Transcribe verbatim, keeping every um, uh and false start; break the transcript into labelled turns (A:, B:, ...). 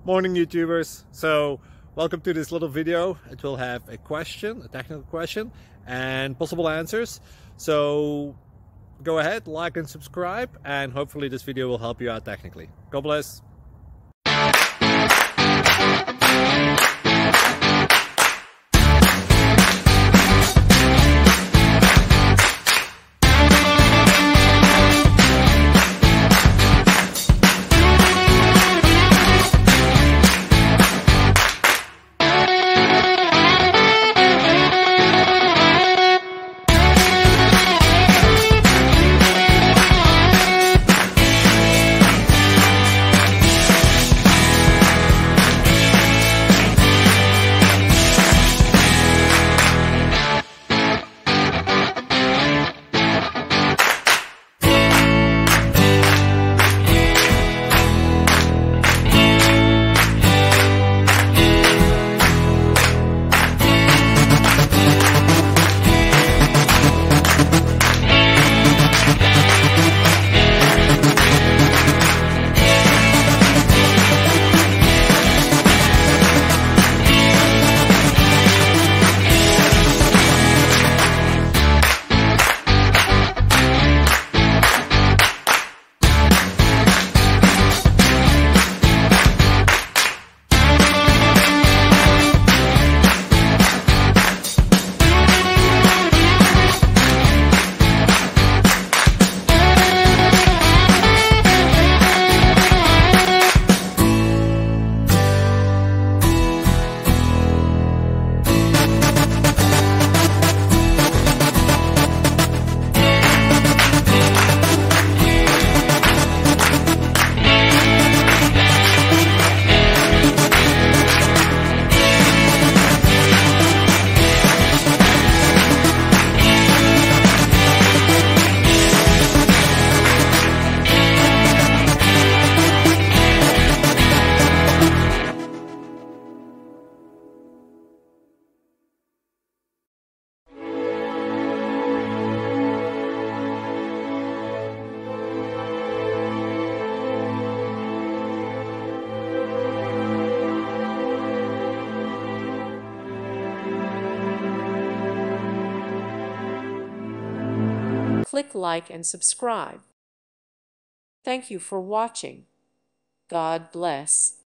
A: Morning YouTubers. So welcome to this little video. It will have a question, a technical question, and possible answers. So go ahead, like and subscribe, and hopefully this video will help you out technically. God bless.
B: Click like and subscribe. Thank you for watching. God bless.